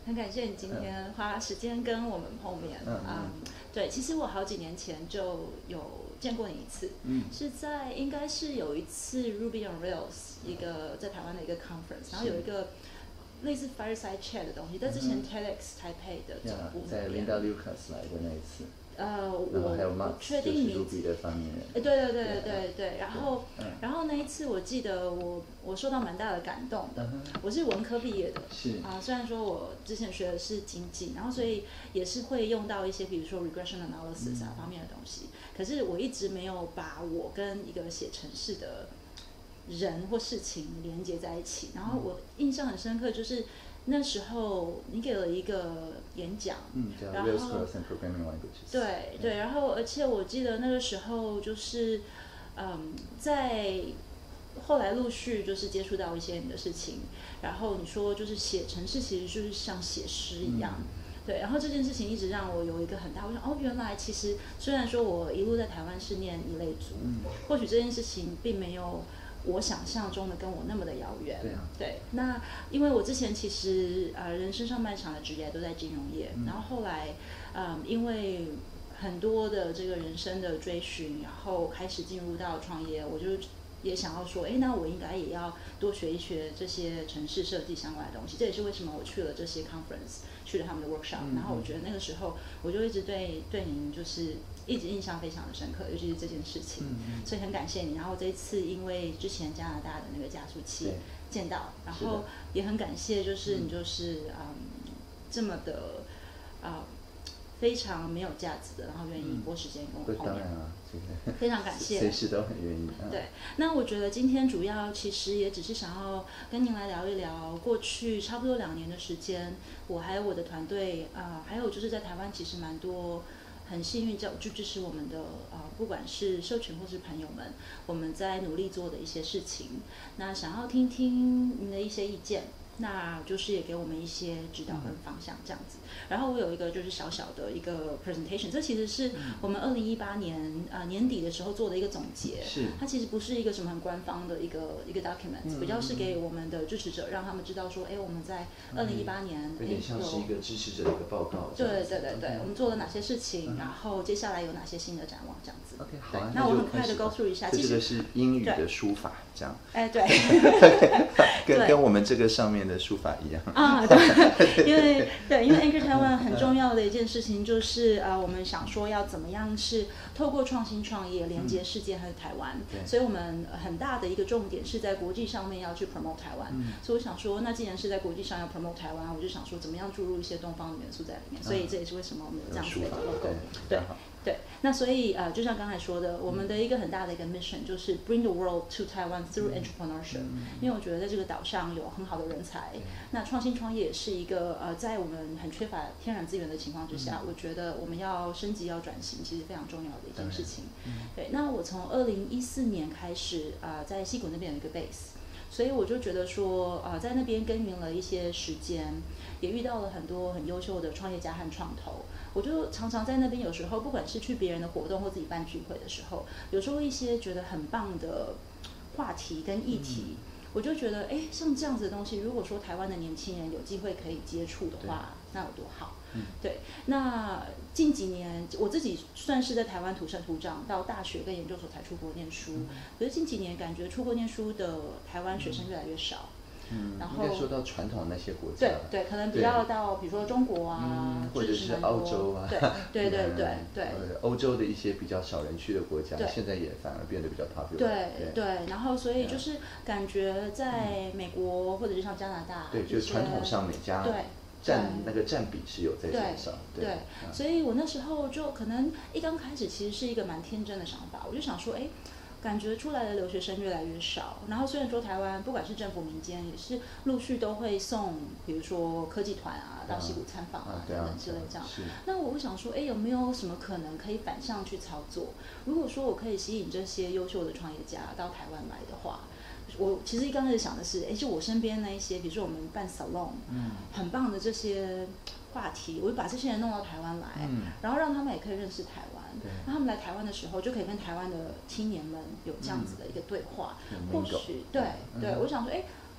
很感谢你今天花时间跟我们碰面。对，其实我好几年前就有见过你一次，是在应该是有一次 Ruby on Rails 一个在台湾的一个 conference， 然后有一个类似 fireside chat 的东西，在之前 TEDx 台北的总部在 Linda Lucas 来的那一次。 我还有 Max 确定名字。 的发明人。 对，然后那一次我记得我受到蛮大的感动的。我是文科毕业的，虽然说我之前学的是经济，然后所以也是会用到一些比如说 regression analysis 方面的东西，可是我一直没有把我跟一个写程式的人或事情连接在一起。然后我印象很深刻，就是那时候你给了一个演讲， 叫 Rails Cross and Programming Languages。 对，然后而且我记得那个时候就是，在后来陆续就是接触到一些你的事情，然后你说就是写程式其实就是像写诗一样，对，然后这件事情一直让我有一个很大，我想原来其实虽然说我一路在台湾是念一类组，或许这件事情并没有我想象中的跟我那么的遥远。对，那因为我之前其实人生上半场的职业都在金融业，然后后来因为很多的这个人生的追寻，然后开始进入到创业，我就也想要说，那我应该也要多学一学这些程式设计相关的东西。这也是为什么我去了这些 conference， 去了他们的 workshop，然后我觉得那个时候我就一直对您就是一直印象非常的深刻，尤其是这件事情，所以很感谢你。然后这一次因为之前加拿大的那个加速器见到，然后也很感谢，就是你就是这么的非常没有架子的，然后愿意拨时间跟我碰面。 当然啊， 非常感谢， 随时都很愿意。 对，那我觉得今天主要其实也只是想要跟您来聊一聊过去差不多2年的时间，我还有我的团队还有就是在台湾其实蛮多很幸运就支持我们的不管是社群或是朋友们，我们在努力做的一些事情。那想要听听您的一些意见，那就是也给我们一些指导跟方向这样子。然后我有一个就是小小的一个 presentation， 这其实是我们2018年年底的时候做的一个总结。它其实不是一个什么很官方的一个 document， 比较是给我们的支持者，让他们知道说，我们在2018年有点像是一个支持者的一个报告。 对，我们做了哪些事情，然后接下来有哪些新的展望这样子。 OK， 好啊。 那我很快的 go through 一下。 这个是英语的书法，这样。 对。 跟我们这个上面的书法一样。 对，因为 Anchor Taiwan 很重要的一件事情就是我们想说要怎么样是透过创新创业连接世界和台湾，所以我们很大的一个重点是在国际上面要去 promote 台湾。所以我想说，那既然是在国际上要 promote 台湾，我就想说怎么样注入一些东方的元素在里面。所以这也是为什么我们有这样子的一个 logo。对，那所以就像刚才说的，我们的一个很大的一个 mission 就是 bring the world to Taiwan through entrepreneurship。因为我觉得在这个岛上有很好的人才，那创新创业也是一个在我们很缺乏天然资源的情况之下，我觉得我们要升级要转型，其实非常重要的一件事情。对，那我从2014年开始在矽谷那边有一个 base， 所以我就觉得说在那边耕耘了一些时间，也遇到了很多很优秀的创业家和创投。我就常常在那边，有时候不管是去别人的活动或自己办聚会的时候，有时候一些觉得很棒的话题跟议题，我就觉得像这样子的东西，如果说台湾的年轻人有机会可以接触的话，那有多好。对，那近几年我自己算是在台湾土生土长，到大学跟研究所才出国念书，可是近几年感觉出国念书的台湾学生越来越少。然后应该说到传统的那些国家， 对，可能比较到比如说中国或者是澳洲啊， 对， 欧洲的一些比较少人去的国家，现在也反而变得比较 popular。 对，然后所以就是感觉在美国或者是像加拿大， 对，就传统上美加那个占比是有在减少。 对，所以我那时候就可能一刚开始其实是一个蛮天真的想法，我就想说，感觉出来的留学生越来越少，然后虽然说台湾不管是政府民间也是陆续都会送，比如说科技团到矽谷参访等等之类这样。那我会想说，有没有什么可能可以反向去操作？如果说我可以吸引这些优秀的创业家到台湾来的话，我其实一刚开始想的是，就我身边那一些，比如说我们办 salon，很棒的这些话题，我就把这些人弄到台湾来，然后让他们也可以认识台湾。那他们来台湾的时候，就可以跟台湾的青年们有这样子的一个对话。或许对，我想说，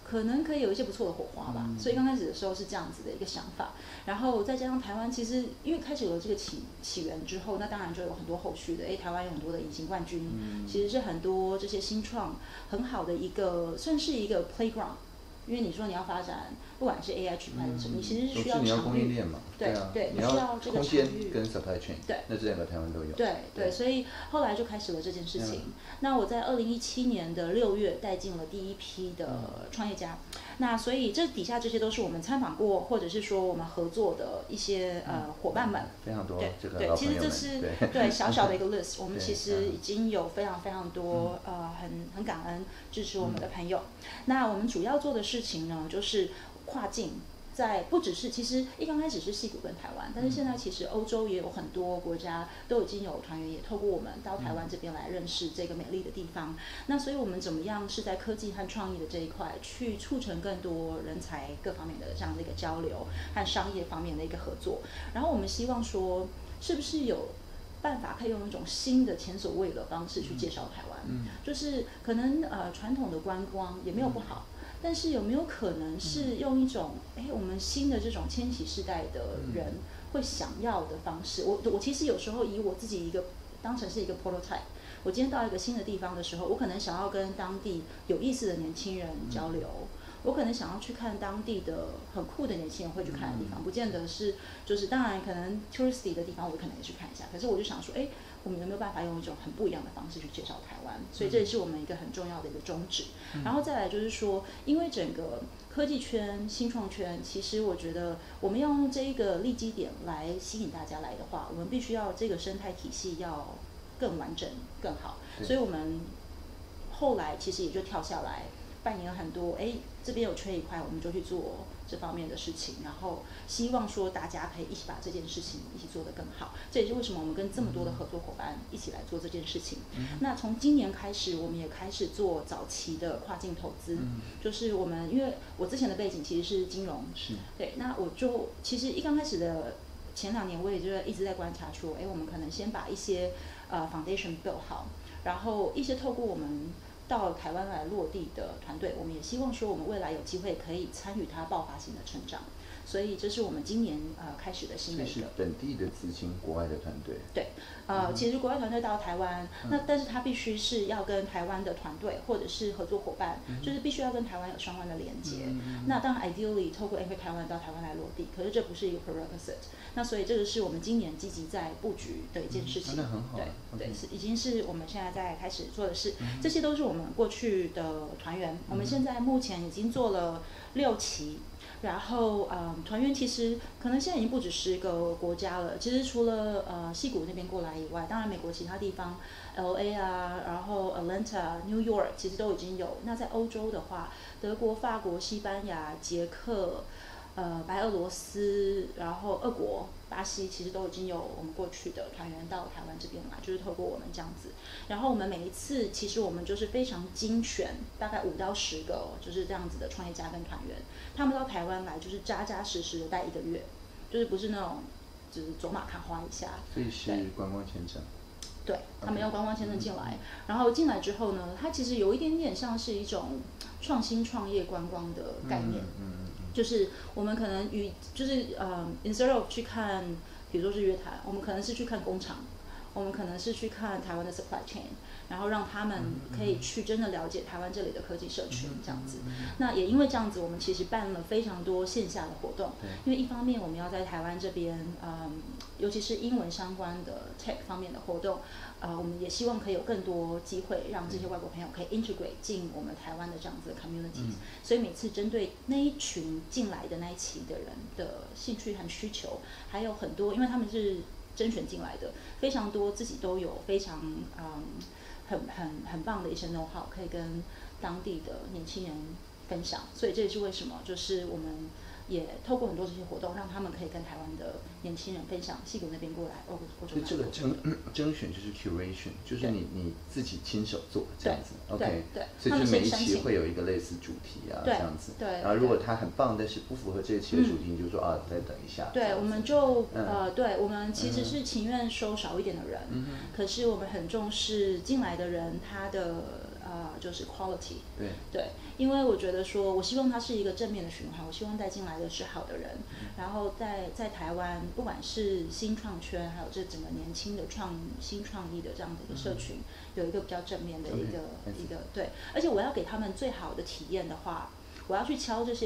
可能可以有一些不错的火花吧。所以刚开始的时候是这样子的一个想法，然后再加上台湾其实因为开始有了这个起源之后，那当然就有很多后续的。台湾有很多的隐形冠军，其实是很多这些新创很好的一个，算是一个 playground。因为你说你要发展，不管是 AI 区块链什么，你其实是需要你要供应链嘛， 对对，你需要这个场域跟 supply chain， 对， 那这两个台湾都有。 对，所以后来就开始了这件事情。那我在2017年的6月带进了第一批的创业家，那所以这底下这些都是我们参访过或者是说我们合作的一些伙伴们， 非常多。 对，其实这是对小小的一个 list， 我们其实已经有非常非常多很感恩支持我们的朋友。那我们主要做的事情呢，就是跨境。在不只是，其实一刚开始是矽谷跟台湾，但是现在其实欧洲也有很多国家都已经有团员也透过我们到台湾这边来认识这个美丽的地方。那所以我们怎么样是在科技和创意的这一块去促成更多人才各方面的这样的一个交流和商业方面的一个合作。然后我们希望说，是不是有办法可以用一种新的前所未有的方式去介绍台湾？就是可能传统的观光也没有不好。但是有没有可能是用一种我们新的这种千禧世代的人会想要的方式？我其实有时候以我自己当成是一个 prototype。我今天到一个新的地方的时候，我可能想要跟当地有意思的年轻人交流。我可能想要去看当地的很酷的年轻人会去看的地方，不见得是就是当然可能 touristy 的地方我可能也去看一下。可是我就想说，我们有没有办法用一种很不一样的方式去介绍台湾？所以这也是我们一个很重要的一个宗旨。然后再来就是说，因为整个科技圈、新创圈，其实我觉得我们要用这一个利基点来吸引大家来的话，我们必须要这个生态体系要更完整、更好。所以我们后来其实也就跳下来。扮演很多，这边有缺一块，我们就去做这方面的事情，然后希望说大家可以一起把这件事情一起做得更好。这也是为什么我们跟这么多的合作伙伴一起来做这件事情。那从今年开始，我们也开始做早期的跨境投资，就是我们因为我之前的背景其实是金融，对，那我就其实一刚开始的前2年，我也就一直在观察说，我们可能先把一些foundation build 好，然后一些透过我们到台湾来落地的团队，我们也希望说我们未来有机会可以参与它爆发性的成长。所以这是我们今年开始的新的一个。 是本地的资金，国外的团队。 对，其实国外团队到台湾，那但是他必须是要跟台湾的团队或者是合作伙伴，就是必须要跟台湾有相关的连接。那当然 ideally 透过 Anchor 台湾到台湾来落地，可是这不是一个 prerequisite。那所以这个是我们今年积极在布局的一件事情。 那很好。 对，已经是我们现在在开始做的事。这些都是我们过去的团员，我们现在目前已经做了6期。然后团员其实可能现在已经不止10个国家了。其实除了矽谷那边过来以外，当然美国其他地方 LA 啊，然后 Atlanta、New York 其实都已经有。那在欧洲的话，德国、法国、西班牙、捷克、白俄罗斯，然后俄国、巴西，其实都已经有我们过去的团员到台湾这边来，就是透过我们这样子。然后我们每一次其实我们就是非常精选，大概5到10个就是这样子的创业家跟团员，他们到台湾来就是扎扎实实的待1个月，就是不是那种就是走马看花一下。 所以是观光签证。 对，他们用观光签证进来，然后进来之后呢，它其实有一点点像是一种创新创业观光的概念。就是我们可能instead of 去看，比如说日月潭，我们可能是去看工厂，我们可能是去看台湾的 supply chain， 然后让他们可以去真的了解台湾这里的科技社群这样子。那也因为这样子，我们其实办了非常多线下的活动。因为一方面我们要在台湾这边，尤其是英文相关的 tech 方面的活动，我们也希望可以有更多机会让这些外国朋友可以 integrate 进我们台湾的这样子的 communities。所以每次针对那一群进来的那一期的人的兴趣和需求，还有很多，因为他们是甄选进来的，非常多自己都有非常很棒的一些 know-how 可以跟当地的年轻人分享。所以这也是为什么就是我们也透过很多这些活动，让他们可以跟台湾的年轻人分享矽谷那边过来欧洲。 所以这个甄选就是 curation， 就是你自己亲手做这样子。OK， 所以就每一期会有一个类似主题啊这样子。 对。 然后如果它很棒，但是不符合这一期的主题，你就说再等一下。 对，我们就对，我们其实是情愿收少一点的人，可是我们很重视进来的人他的就是 quality。 对， 因为我觉得说，我希望它是一个正面的循环，我希望带进来的是好的人，然后在台湾，不管是新创圈，还有这整个年轻的新创意的这样的一个社群，有一个比较正面的一个对，而且我要给他们最好的体验的话，我要去敲这些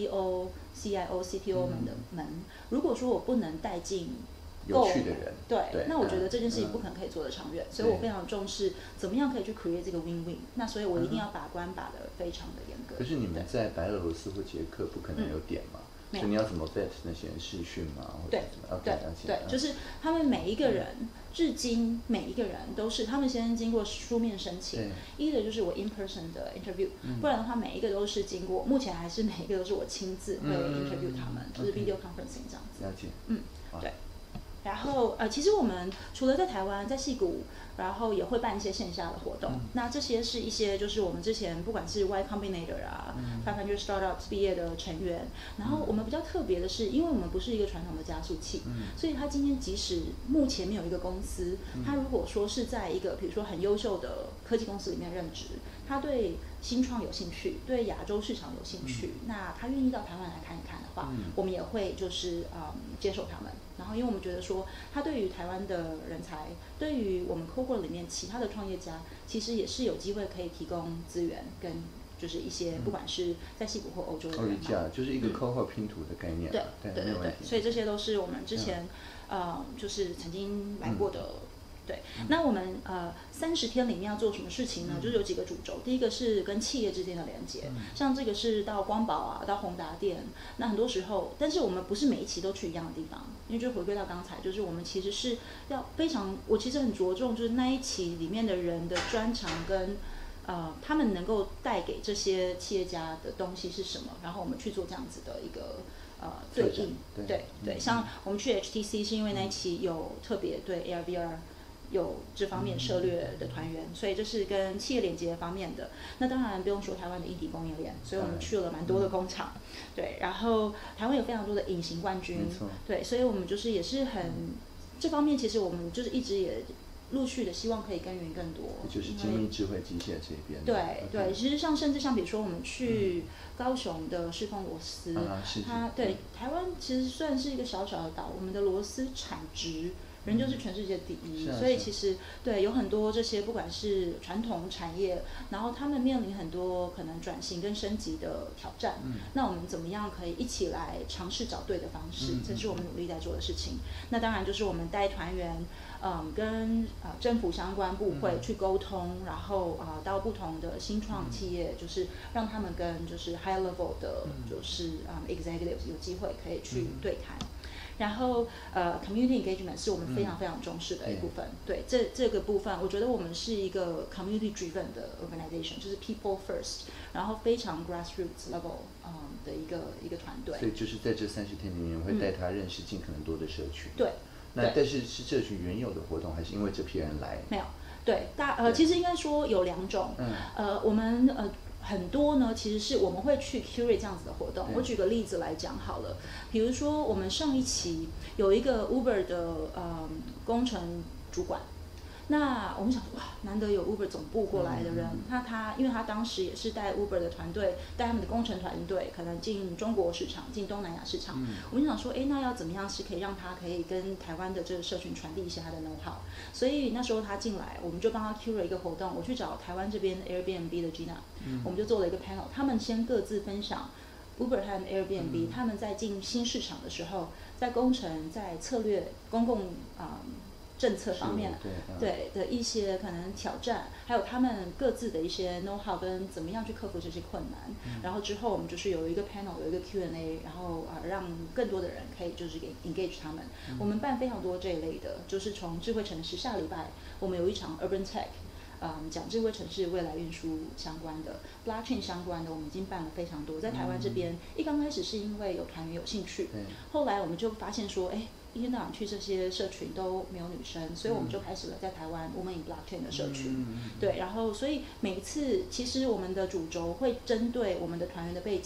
CEO、CIO、CTO 们的门。如果说我不能带进有趣的人， 对，那我觉得这件事情不可能可以做得长远，所以我非常重视怎么样可以去 create 这个 win-win。那所以我一定要把关把得非常的严格。 可是你们在白俄罗斯或捷克不可能有点嘛？所以你要怎么 vet 那些人视讯吗？ 对，就是他们每一个人，至今每一个人都是他们先经过书面申请，一的就是我 in person 的 interview，不然的话每一个都是经过，目前还是每一个都是我亲自会 interview 他们，就是 video conferencing 这样子。 了解。 对。然后其实我们除了在台湾，在矽谷，然后也会办一些线下的活动。那这些是一些就是我们之前不管是 Y Combinator 啊，500 Startups 毕业的成员。然后我们比较特别的是，因为我们不是一个传统的加速器，所以他今天即使目前没有一个公司，他如果说是在一个比如说很优秀的科技公司里面任职，他对新创有兴趣，对亚洲市场有兴趣，那他愿意到台湾来看一看的话，我们也会就是接受他们。然后因为我们觉得说，他对于台湾的人才，对于我们 Cohort 里面其他的创业家，其实也是有机会可以提供资源跟就是一些不管是在矽谷或欧洲的人嘛， 就是一个 Cohort 拼图的概念。对， 所以这些都是我们之前就是曾经来过的。对，那我们30天里面要做什么事情呢？就是有几个主轴，第一个是跟企业之间的连接，像这个是到光宝啊，到宏达电，那很多时候，但是我们不是每一期都去一样的地方，因为就回归到刚才，就是我们其实是要非常，我其实很着重就是那一期里面的人的专长跟他们能够带给这些企业家的东西是什么，然后我们去做这样子的一个对应，对，像我们去 HTC 是因为那一期有特别对 AR/VR。有这方面策略的团员，所以这是跟企业连接方面的。那当然不用说台湾的硬体供应链，所以我们去了蛮多的工厂，对。然后台湾有非常多的隐形冠军，对，所以我们就是也是很这方面，其实我们就是一直也陆续的希望可以耕耘更多， 就是精密智慧机械这边。 对，其实甚至像比如说我们去高雄的世丰螺丝，它对台湾其实算是一个小小的岛，我们的螺丝产值。人就是全世界第一，所以其实对有很多这些不管是传统产业，然后他们面临很多可能转型跟升级的挑战。那我们怎么样可以一起来尝试找对的方式？这是我们努力在做的事情。那当然就是我们带团员，跟政府相关部会去沟通，然后到不同的新创企业，就是让他们跟就是 high level 的，就是executives 有机会可以去对谈。然后community engagement 是我们非常非常重视的一部分。对，这个部分，我觉得我们是一个 community driven 的 organization， 就是 people first， 然后非常 grassroots level 的一个团队。 所以就是在这30天里面，会带他认识尽可能多的社群。 对。 那但是社群原有的活动，还是因为这批人来？ 没有。对，其实应该说有2种。我们很多呢，其实是我们会去 curate 这样子的活动。我举个例子来讲好了，比如说我们上一期有一个 Uber 的工程主管，那我们想说哇，难得有 Uber 总部过来的人，那因为他当时也是带 Uber 的团队，带他们的工程团队，可能进中国市场，进东南亚市场。我们就想说，那要怎么样是可以让他可以跟台湾的这个社群传递一些他的 know how。所以那时候他进来，我们就帮他 curate 一个活动，我去找台湾这边 Airbnb 的 Gina，我们就做了一个 panel， 他们先各自分享 Uber 和 Airbnb，他们在进新市场的时候，在工程、在策略、公共政策方面，对的一些可能挑战，还有他们各自的一些 know how 跟怎么样去克服这些困难。然后之后我们就是有一个 panel， 有一个 Q&A， 然后让更多的人可以就是给 engage 他们。我们办非常多这一类的，就是从智慧城市，下礼拜我们有一场 Urban Tech。讲智慧城市未来运输相关的 blockchain 相关的，我们已经办了非常多。在台湾这边，刚开始是因为有团员有兴趣，后来我们就发现说，一天到晚去这些社群都没有女生，所以我们就开始了在台湾 Women in Blockchain 的社群。对，然后所以每一次其实我们的主轴会针对我们的团员的背景，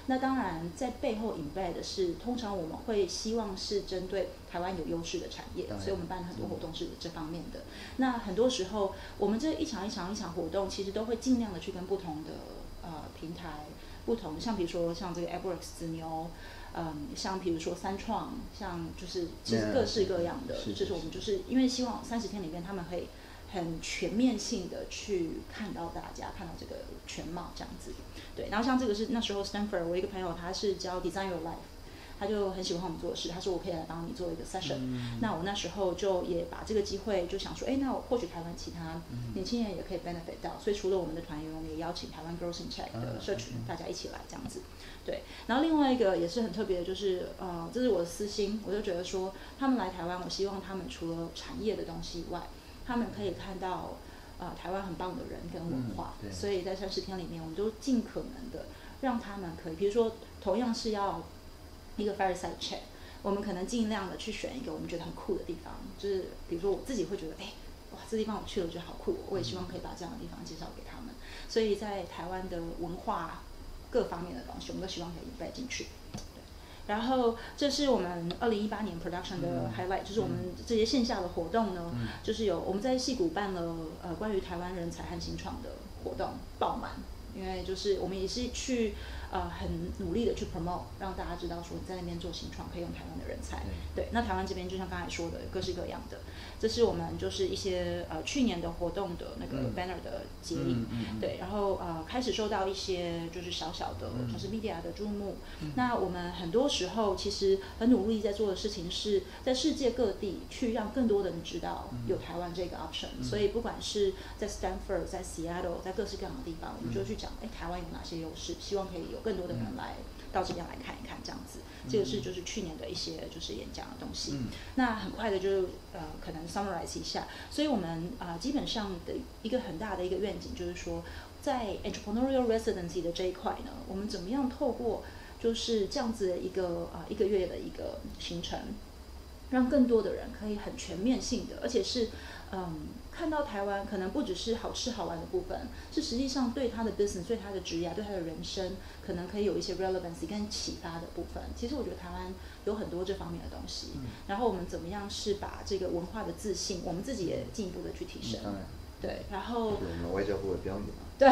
那当然在背后 embed 的是，通常我们会希望是针对台湾有优势的产业，所以我们办了很多活动是这方面的。那很多时候我们这一场活动，其实都会尽量的去跟不同的平台不同，像比如说像这个 AppWorks 子牛。像比如说三创，像就是其实各式各样的，就是我们就是因为希望30天里面他们会很全面性的去看到大家看到这个全貌这样子，对。然后像这个是那时候 Stanford 我一个朋友他是教 Design Your Life， 他就很喜欢我们做的事，他说我可以来帮你做一个 session，那我那时候就也把这个机会就想说，那我或许台湾其他年轻人也可以 benefit 到，所以除了我们的团员，我们也邀请台湾 Girls in Tech 的社群，大家一起来这样子。对，然后另外一个也是很特别的，就是这是我的私心，我就觉得说他们来台湾，我希望他们除了产业的东西以外，他们可以看到台湾很棒的人跟文化，所以在30天里面，我们都尽可能的让他们可以，比如说同样是要一个 fireside chat， 我们可能尽量的去选一个我们觉得很酷的地方，就是比如说我自己会觉得，哇，这地方我去了我觉得好酷，我也希望可以把这样的地方介绍给他们，所以在台湾的文化各方面的东西，我们都希望可以引带进去。对，然后这是我们2018年 production 的 highlight，就是我们这些线下的活动呢，就是我们在矽谷办了关于台湾人才和新创的活动，爆满。因为就是我们也是去很努力的去 promote， 让大家知道说你在那边做新创可以用台湾的人才。对，那台湾这边就像刚才说的，各式各样的，这是我们就是一些去年的活动的那个 banner 的结印。对，然后开始受到一些就是小小的就是 media 的注目。那我们很多时候其实很努力在做的事情是在世界各地去让更多的人知道有台湾这个 option。所以不管是在 Stanford、在 Seattle、在各式各样的地方，我们就去讲台湾有哪些优势，希望可以有更多的人来到这边来看一看这样子。这个是就是去年的一些就是演讲的东西。那很快的就可能 summarize 一下。所以我们基本上的一个很大的一个愿景就是说，在 entrepreneurial residency 的这一块呢，我们怎么样透过就是这样子的一个月的一个行程，让更多的人可以很全面性的，而且是看到台湾可能不只是好吃好玩的部分，是实际上对他的 business、对他的职业、对他的人生，可能可以有一些 relevancy 跟启发的部分。其实我觉得台湾有很多这方面的东西，然后我们怎么样是把这个文化的自信，我们自己也进一步的去提升。对，然后我们外交部的标语嘛。 对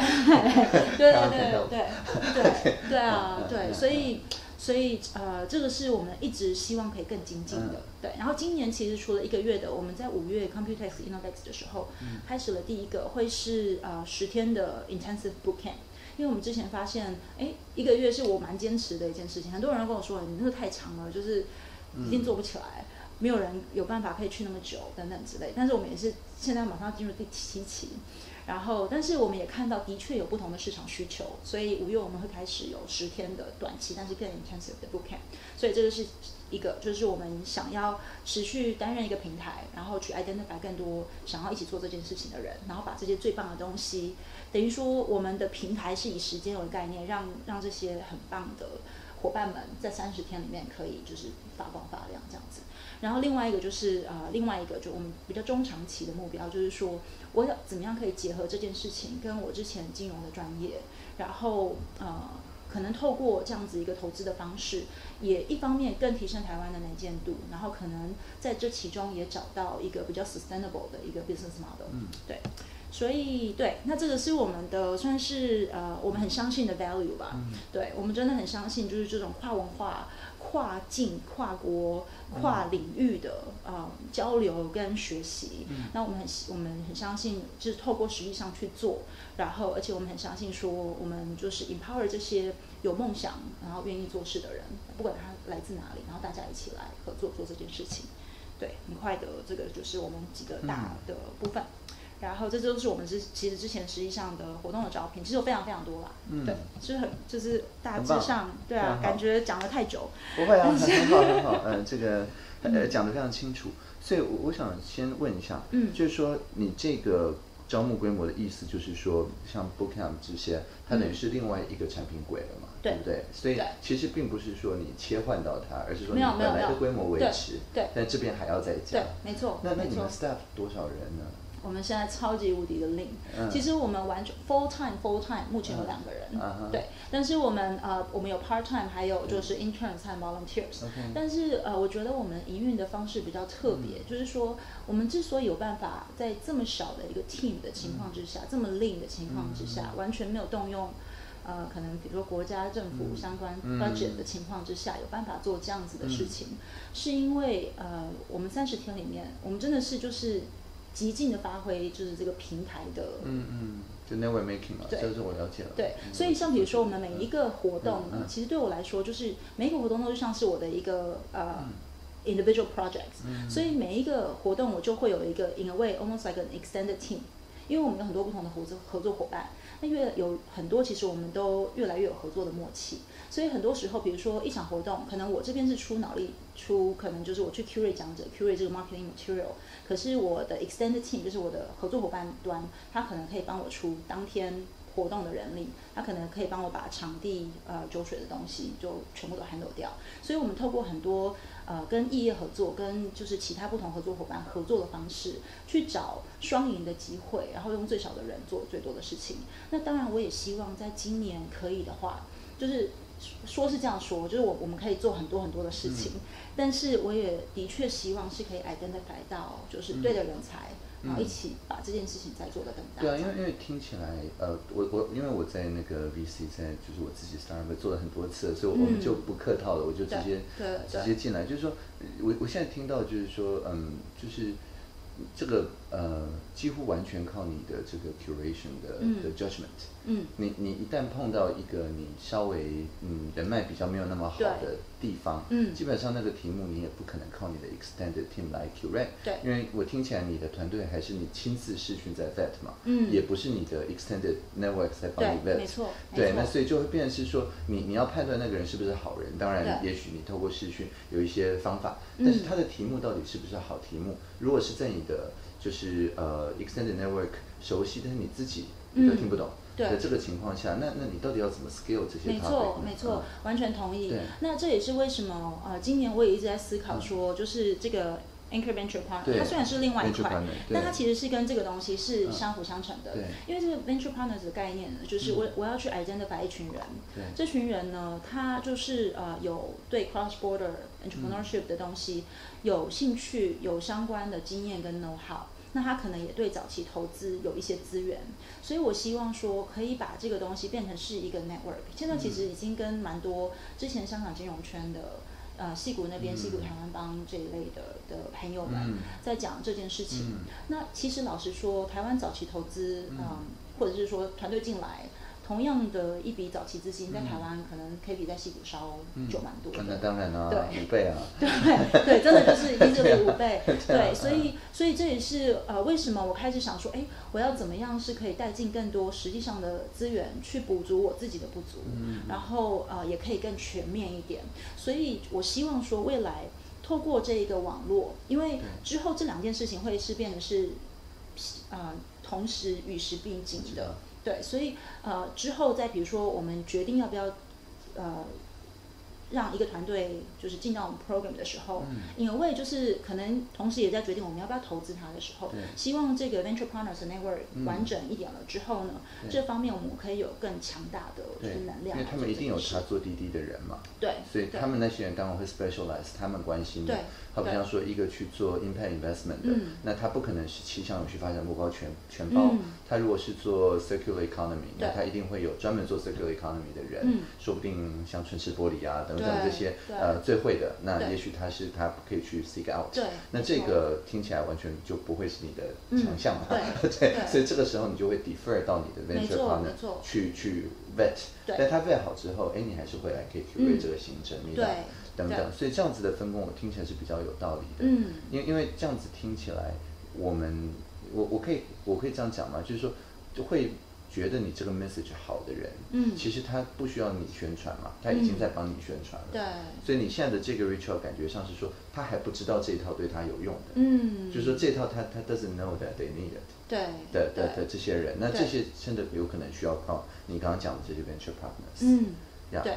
对，所以这个是我们一直希望可以更精进的。对，然后今年其实除了1个月的，我们在5月 Computex Innovex 的时候，开始了第一个会是10天的 Intensive Bootcamp。因为我们之前发现，1个月是我蛮坚持的一件事情。很多人跟我说，你那个太长了，就是一定做不起来，没有人有办法可以去那么久等等之类。但是我们也是现在马上进入第7期。然后，但是我们也看到的确有不同的市场需求，所以5月我们会开始有10天的短期，但是更 intensive 的 bootcamp。所以这个是一个，就是我们想要持续担任一个平台，然后去 identify 更多想要一起做这件事情的人，然后把这些最棒的东西，等于说我们的平台是以时间为概念，让这些很棒的伙伴们在30天里面可以就是发光发亮这样子。然后另外一个就是就我们比较中长期的目标，就是说我要怎么样可以结合这件事情跟我之前金融的专业，然后可能透过这样子一个投资的方式，也一方面更提升台湾的能见度，然后可能在这其中也找到一个比较 sustainable 的一个 business model。对。所以对，那这个是我们的算是我们很相信的 value 吧。对，我们真的很相信，就是这种跨文化、跨境、跨国、跨领域的交流跟学习。那我们很相信，就是透过实际上去做，然后而且我们很相信说，我们就是 empower 这些有梦想然后愿意做事的人，不管他来自哪里，然后大家一起来合作做这件事情。对，很快的这个就是我们几个大的部分。然后这就是我们其实之前实际上的活动的招聘，其实有非常非常多啦。对，就是大致上，对啊，感觉讲了太久。 不会啊，很好，这个讲得非常清楚。所以我想先问一下，就是说你这个招募规模的意思，就是说像 Bootcamp 这些，它等于是另外一个产品轨了嘛，对不对？所以其实并不是说你切换到它，而是说你本来的规模维持， 对， 但这边还要再加。 对，没错。 那你们 staff 多少人呢？ 我们现在超级无敌的 lean，其实我们完全 full time 目前有2个人，对，但是我们有 part time， 还有就是 interns 和 volunteers，但是我觉得我们营运的方式比较特别，就是说我们之所以有办法在这么小的一个 team 的情况之下，这么 lean 的情况之下，完全没有动用可能比如说国家政府相关 budget 的情况之下，有办法做这样子的事情，是因为我们30天里面，我们真的是就是极尽的发挥，就是这个平台的， 就 network making 嘛，这是我了解了。 对，所以像比如说我们每一个活动，其实对我来说，就是每一个活动都像是我的一个individual projects，所以每一个活动我就会有一个 in a way almost like an extended team， 因为我们有很多不同的合作伙伴。那有很多，其实我们都越来越有合作的默契，所以很多时候，比如说一场活动，可能我这边是出脑力，可能就是我去 curate 讲者 curate 这个 marketing material， 可是我的 extended team 就是我的合作伙伴端，他可能可以帮我出当天活动的人力，他可能可以帮我把场地酒水的东西就全部都 handle 掉，所以我们透过很多跟异业合作，跟就是其他不同合作伙伴合作的方式，去找双赢的机会，然后用最少的人做最多的事情。那当然，我也希望在今年可以的话，就是说是这样说，就是我们可以做很多很多的事情，但是我也的确希望是可以 identify 到就是对的人才。然后一起把这件事情再做得更大。 对啊，因为听起来，因为我在那个 VC 就是我自己 startup 做了很多次，所以我们就不客套了，我就直接进来，就是说，我现在听到就是说，就是这个几乎完全靠你的这个 curation 的 judgment。你一旦碰到一个你稍微人脉比较没有那么好的地方，基本上那个题目你也不可能靠你的 extended team 来 curate， 因为我听起来你的团队还是你亲自视讯在 vet 嘛，也不是你的 extended network 在帮你 vet， 没错， 对，那所以就会变成是说你要判断那个人是不是好人，当然也许你透过视讯有一些方法，但是他的题目到底是不是好题目，如果是在你的就是extended network 熟悉，但是你自己都听不懂。在这个情况下，那你到底要怎么 scale 这些 topic？ 没错，完全同意。那这也是为什么今年我也一直在思考说，就是这个 Anchor Venture Partner， 它虽然是另外一块，但它其实是跟这个东西是相辅相成的。因为这个 Venture Partners 的概念呢，就是我要去 identify 一群人，这群人呢，他就是有对 cross border entrepreneurship 的东西有兴趣，有相关的经验跟 know how。那他可能也对早期投资有一些资源，所以我希望说可以把这个东西变成是一个 network。现在其实已经跟蛮多之前香港金融圈的矽谷那边矽谷台湾帮这一类的朋友们在讲这件事情。那其实老实说，台湾早期投资或者是说团队进来。同样的一笔早期资金，在台湾可能可以比在矽谷烧就蛮多的。 那当然啦， 对 ，5倍啊。 对，真的就是一定是5倍。对，所以这也是为什么我开始想说，我要怎么样是可以带进更多实际上的资源去补足我自己的不足，然后也可以更全面一点。所以我希望说未来透过这一个网络，因为之后这2件事情会是变得是同时与时并进的。对，所以之后再比如说我们决定要不要让一个团队就是进到我们 program 的时候，in a way 就是可能同时也在决定我们要不要投资它的时候，希望这个 venture partners 的 network 完整一点了之后呢，这方面我们可以有更强大的就是能量， 因为他们一定有他做滴滴的人嘛， 对， 所以他们那些人当然会 specialize 他们关心的，好比像说一个去做 impact investment 的，那他不可能是气象永续发展目标全包，他如果是做 circular economy， 那他一定会有专门做 circular economy 的人，说不定像春池玻璃啊等等这些最会的，那也许他可以去 seek out， 那这个听起来完全就不会是你的强项嘛，对，所以这个时候你就会 defer 到你的 venture partner 去 vet， 但他 vet 好之后，你还是回来可以 curate 这个行程，等等，所以这样子的分工我听起来是比较有道理的，因为这样子听起来，我可以这样讲吗？就是说就会觉得你这个 message 好的人，其实他不需要你宣传嘛，他已经在帮你宣传了， 对， 所以你现在的这个 reach out 感觉上是说他还不知道这一套对他有用的，就是说这套他 doesn't know that they need it， 对的这些人，那这些真的有可能需要靠你刚刚讲的这些 venture partners，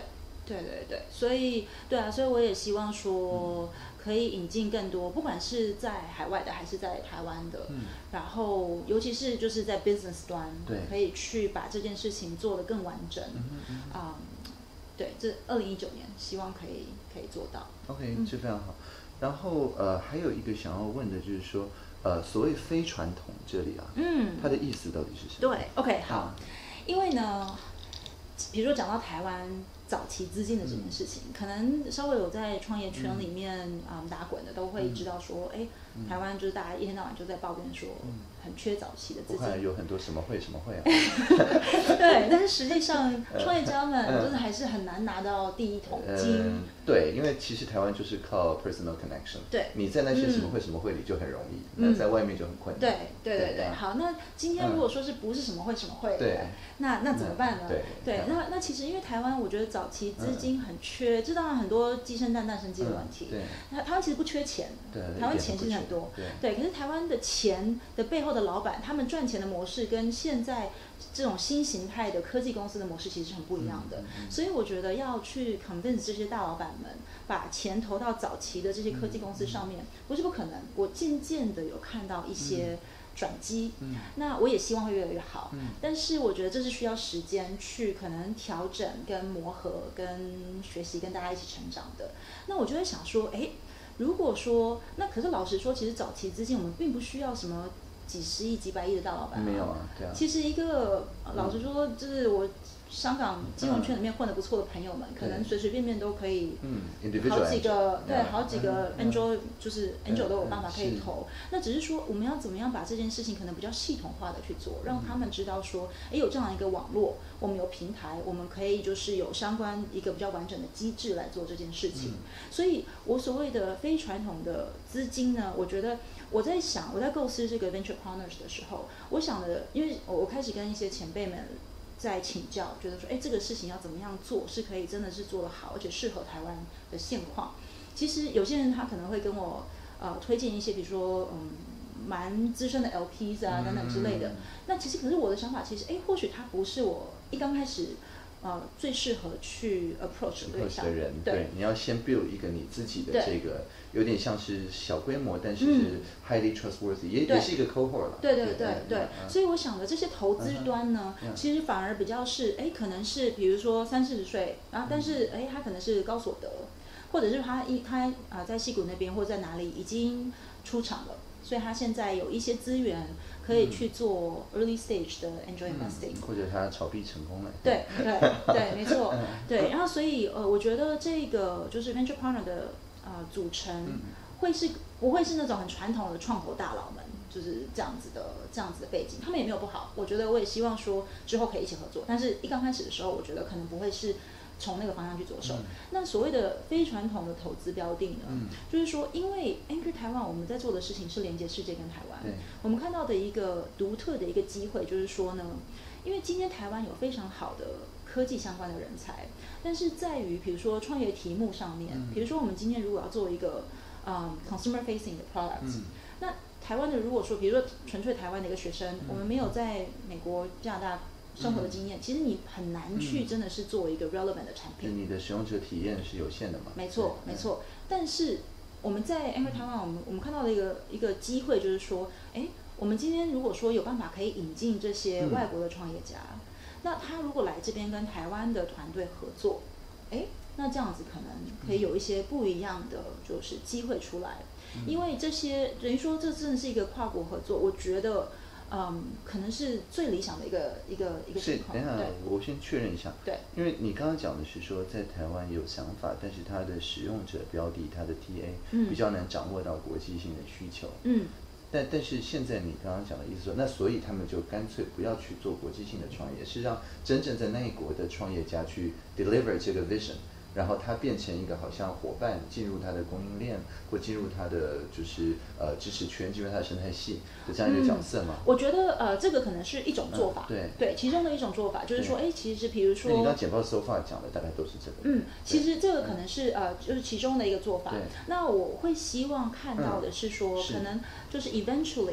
对，所以所以我也希望说可以引进更多，不管是在海外的还是在台湾的，然后尤其是就是在 business 端，可以去把这件事情做得更完整。对，这2019年希望可以做到。 OK， 这非常好。然后还有一个想要问的就是说，所谓非传统这里啊，它的意思到底是什么？ 对 ，OK， 好，因为呢，比如说讲到台湾早期资金的这件事情，可能稍微有在创业圈里面打滚的都会知道说，台湾就是大家一天到晚就在抱怨说很缺早期的资金， 有很多什么会啊。 对，但是实际上创业家们真的还是很难拿到第一桶金。 对，因为其实台湾就是靠 personal connection。对，你在那些什么会里就很容易，那在外面就很困难。 对。好，那今天如果说是不是什么会，那怎么办呢？对，那其实因为台湾我觉得早期资金很缺，这当然很多鸡生蛋，蛋生鸡的问题。那台湾其实不缺钱，台湾钱其实很多。对，可是台湾的钱的背后的老板，他们赚钱的模式跟现在这种新形态的科技公司的模式其实是很不一样的。所以我觉得要去 convince 这些大老板们把钱投到早期的这些科技公司上面，不是不可能。我渐渐的有看到一些转机，那我也希望会越来越好。但是我觉得这是需要时间去可能调整、跟磨合、跟学习、跟大家一起成长的。那我就在想说，如果说那可是老实说，其实早期资金我们并不需要什么几十亿、几百亿的大老板。 没有啊，对啊。 其实一个老实说，就是我香港金融圈里面混得不错的朋友们，可能随随便便都可以，好几个好几个 angel 就是 angel 都有办法可以投。那只是说我们要怎么样把这件事情可能比较系统化的去做，让他们知道说，有这样一个网络，我们有平台，我们可以就是有相关一个比较完整的机制来做这件事情。所以我所谓的非传统的资金呢，我觉得我在想，我在构思这个 venture partners 的时候，我想的，因为我开始跟一些前辈们在请教，觉得说，这个事情要怎么样做是可以真的是做得好，而且适合台湾的现况。其实有些人他可能会跟我推荐一些，比如说蛮资深的 LPs 啊等等之类的。那其实可是我的想法，其实或许他不是我一刚开始最适合去 approach 的对象的人。对，你要先 build 一个你自己的这个，有点像是小规模，但是是 highly trustworthy，也是一个 cohort 了。 对。所以我想的这些投资端呢，其实反而比较是可能是比如说30-40岁，然后但是他可能是高所得，或者是他在矽谷那边或者在哪里已经出场了，所以他现在有一些资源可以去做 early stage 的 angel investing， 或者他炒币成功了。 对，没错。对，然后所以我觉得这个就是 venture partner 的组成不会是那种很传统的创投大佬们，就是这样子的背景，他们也没有不好。我觉得我也希望说之后可以一起合作，但是一刚开始的时候，我觉得可能不会是从那个方向去着手。那所谓的非传统的投资标的呢，就是说，因为 Anchor 台湾我们在做的事情是连接世界跟台湾，我们看到的一个独特的一个机会，就是说呢，因为今天台湾有非常好的科技相关的人才，但是在于比如说创业题目上面，比如说我们今天如果要做一个consumer facing 的 product，那台湾的如果说比如说纯粹台湾的一个学生，我们没有在美国、加拿大生活的经验，其实你很难去真的是做一个 relevant 的产品。 你的使用者体验是有限的嘛？ 没错。但是我们在 Anchor 台湾，我们看到的一个机会就是说，我们今天如果说有办法可以引进这些外国的创业家，那他如果来这边跟台湾的团队合作，那这样子可能可以有一些不一样的就是机会出来。因为这些等于说这真的是一个跨国合作，我觉得可能是最理想的一个情况。 等一下，我先确认一下。 对， 因为你刚刚讲的是说在台湾有想法，但是它的使用者标的、它的 TA 比较难掌握到国际性的需求。但是现在你刚刚讲的意思说，那所以他们就干脆不要去做国际性的创业，是让真正在那一国的创业家去 deliver 这个 vision。然后它变成一个好像伙伴进入它的供应链，或进入它的就是支持圈，进入它的生态系的这样一个角色嘛？ 我觉得这个可能是一种做法。对，其中的一种做法就是说，其实比如说， 你刚简报 so far 讲的大概都是这个。 其实这个可能是就是其中的一个做法。那我会希望看到的是说，可能就是 eventually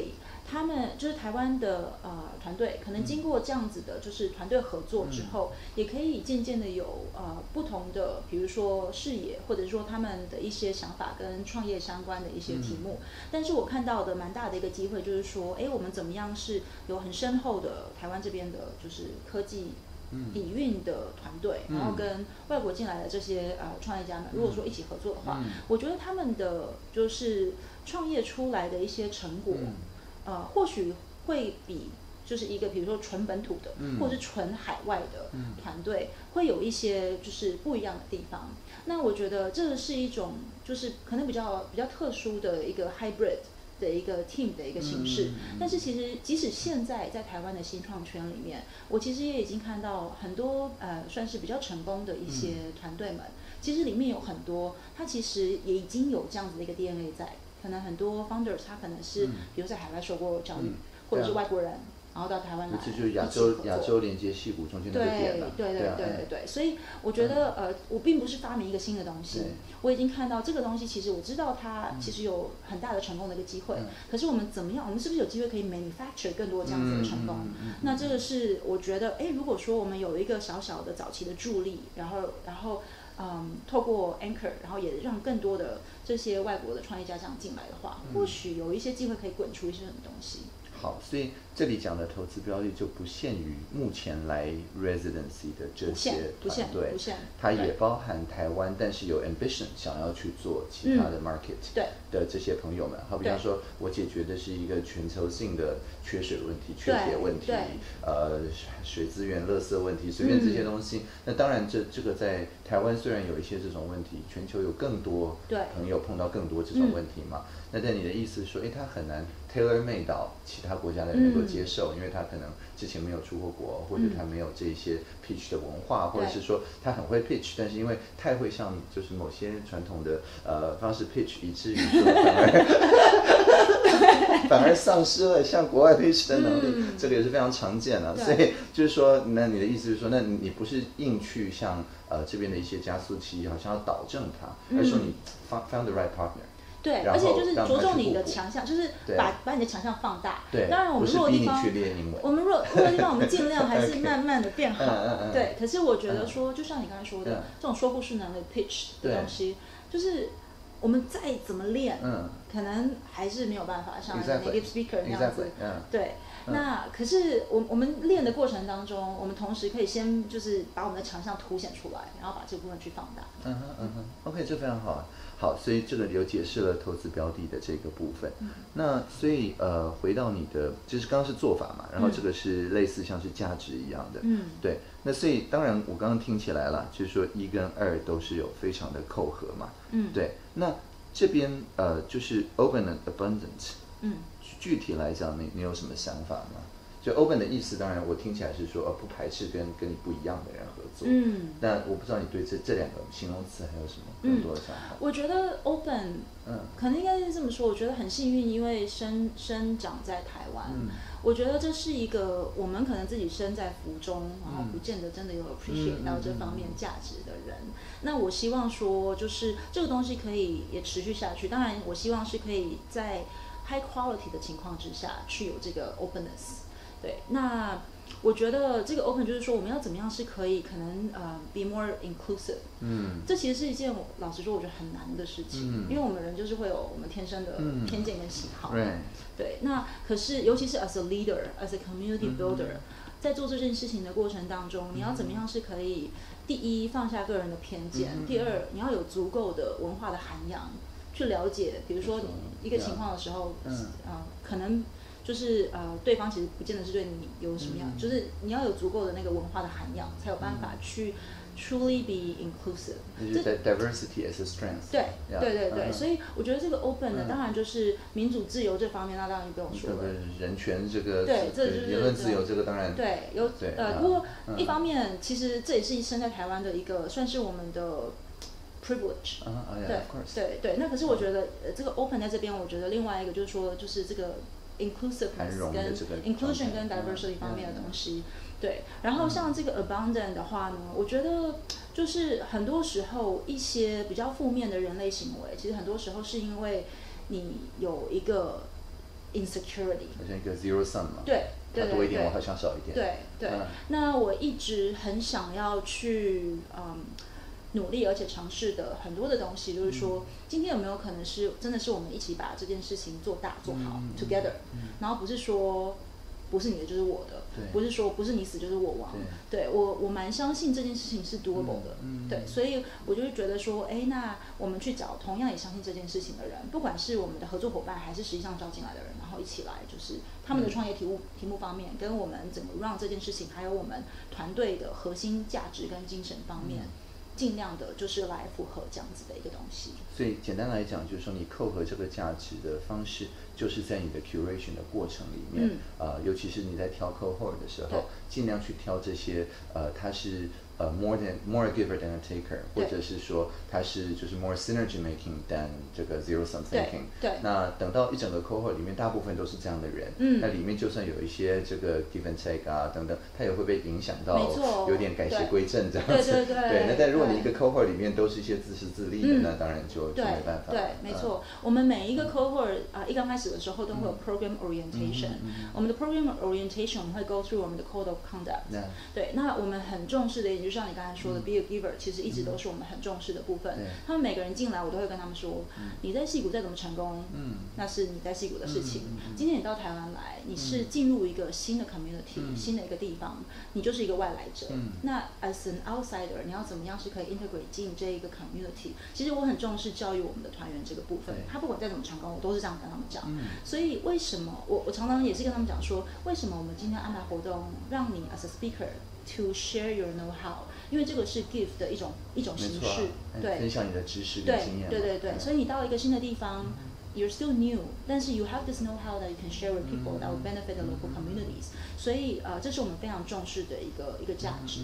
他们就是台湾的团队，可能经过这样子的，就是团队合作之后，也可以渐渐的有不同的，比如说视野，或者说他们的一些想法跟创业相关的一些题目。但是我看到的蛮大的一个机会，就是说，我们怎么样是有很深厚的台湾这边的，就是科技底蕴的团队，然后跟外国进来的这些创业家们，如果说一起合作的话，我觉得他们的就是创业出来的一些成果。或许会比就是一个比如说纯本土的，或者是纯海外的团队，会有一些就是不一样的地方。那我觉得这是一种就是可能比较特殊的一个 hybrid 的一个 team 的一个形式。但是其实即使现在在台湾的新创圈里面，我其实也已经看到很多算是比较成功的一些团队们，其实里面有很多他其实也已经有这样子的一个 DNA 在。可能很多 founders 他可能是比如在海外受过教育，或者是外国人，然后到台湾来， 这就是亚洲连接矽谷中间那个点了。 对，所以我觉得我并不是发明一个新的东西，我已经看到这个东西，其实我知道它其实有很大的成功的一个机会。可是我们怎么样？我们是不是有机会可以 manufacture 更多这样子的成功？那这个是我觉得，如果说我们有一个小小的早期的助力，然后透过 Anchor， 然后也让更多的这些外国的创业家这样进来的话，或许有一些机会可以滚出一些什么东西。 好，所以这里讲的投资标的就不限于目前来 residency 的这些团队，它也包含台湾，但是有 ambition 想要去做其他的 market 的这些朋友们。好比方说，我解决的是一个全球性的缺水问题、缺铁问题，水资源、垃圾问题，随便这些东西。那当然这个在台湾虽然有一些这种问题，全球有更多朋友碰到更多这种问题嘛。那但你的意思是说，它很难 tailor made 到其他国家的人能够接受，因为他可能之前没有出过国，或者他没有这些 pitch 的文化，或者是说他很会 pitch， 但是因为太会像就是某些传统的方式 pitch， 以至于说反而丧失了像国外 pitch 的能力，这个也是非常常见的。所以就是说，那你的意思是说，那你不是硬去像这边的一些加速器，好像要导正它，而是说你 found the right partner。 对，而且就是着重你的强项，就是把你的强项放大。 对， 当然我们弱的地方，我们弱的地方，我们尽量还是慢慢的变好。对，可是我觉得说，就像你刚才说的，这种说故事能力 pitch 的东西，就是我们再怎么练，可能还是没有办法像 native speaker 那样子。对。那可是我们练的过程当中，我们同时可以先就是把我们的强项凸显出来，然后把这部分去放大。 OK， 这非常好。好，所以这个有解释了投资标的的这个部分。那所以回到你的，就是刚刚是做法嘛，然后这个是类似像是价值一样的。对。那所以当然我刚刚听起来了，就是说1跟2都是有非常的扣合嘛。对。那这边就是 open and abundant。具体来讲，你有什么想法吗？就 open 的意思，当然我听起来是说，不排斥跟你不一样的人合作。但我不知道你对这两个形容词还有什么更多的想法？ 我觉得 open，可能应该是这么说。我觉得很幸运，因为生长在台湾，我觉得这是一个我们可能自己身在福中，然后不见得真的有 appreciate 到这方面价值的人。那我希望说，就是这个东西可以也持续下去。当然，我希望是可以在high quality 的情况之下去有这个 openness。对，那我觉得这个 open 就是说我们要怎么样是可以可能be more inclusive。这其实是一件老实说我觉得很难的事情，因为我们人就是会有我们天生的偏见跟喜好。对，那可是尤其是 as a leader, as a community builder，在做这件事情的过程当中，你要怎么样是可以第一放下个人的偏见，第二你要有足够的文化的涵养。去了解，比如说你一个情况的时候，可能就是对方其实不见得是对你有什么样，就是你要有足够的那个文化的涵养，才有办法去 truly be inclusive。 就是 diversity as a strength。 对，所以我觉得这个 open 呢，当然就是民主自由这方面，那当然就不用说了。 人权这个， 对，这就是言论自由这个当然。 对，有不过一方面，其实这也是生在台湾的一个算是我们的。privilege， 对，那可是我觉得这个 open 在这边，我觉得另外一个就是说，就是这个 inclusiveness 跟 inclusion 跟 diversity 方面的东西，对。然后像这个 abundant 的话呢，我觉得就是很多时候一些比较负面的人类行为，其实很多时候是因为你有一个 insecurity， 好像一个 zero sum 嘛， 对， 他多一点，我好像少一点， 对，那我一直很想要去努力而且尝试的很多的东西，就是说，今天有没有可能是真的是我们一起把这件事情做大做好，together，然后不是说不是你的就是我的，不是说不是你死就是我亡，对我蛮相信这件事情是 doable 的，对，所以我就会觉得说，哎，那我们去找同样也相信这件事情的人，不管是我们的合作伙伴还是实际上招进来的人，然后一起来就是他们的创业题目方面，跟我们怎么让这件事情，还有我们团队的核心价值跟精神方面。尽量的就是来符合这样子的一个东西。 所以简单来讲，就是说你扣合这个价值的方式，就是在你的 curation 的过程里面，尤其是你在挑 cohort 的时候，尽量去挑这些它是more a giver than a taker， 或者是说它是就是 more synergy making than 这个 zero sum thinking。 对。 那等到一整个 cohort 里面，大部分都是这样的人，那里面就算有一些这个 give and take 啊等等，它也会被影响到，有点改邪归正这样子。对。那但如果你一个 cohort 里面都是一些自私自利的，那当然就没办法。 对，没错。我们每一个 cohort 一刚开始的时候都会有 program orientation。我们的 program orientation 我们会 go through 我们的 code of conduct。对，那我们很重视的，也就像你刚才说的 be a giver， 其实一直都是我们很重视的部分。他们每个人进来，我都会跟他们说，你在矽谷再怎么成功，那是你在矽谷的事情。今天你到台湾来，你是进入一个新的 community，新的一个地方，你就是一个外来者。那 as an outsider， 你要怎么样是可以 integrate 进这一个 community？ 其实我很重视教育我们的团员这个部分。他不管再怎么成功，我都是这样跟他们讲。所以为什么我常常也是跟他们讲说，为什么我们今天安排活动，让你 as a speaker to share your know-how， 因为这个是 give 的一种形式，对， 分享你的知识跟经验。 对，所以你到一个新的地方。You're still new， 但是 you have this know-how that you can share with people that will benefit the local communities。所以这是我们非常重视的一个价值。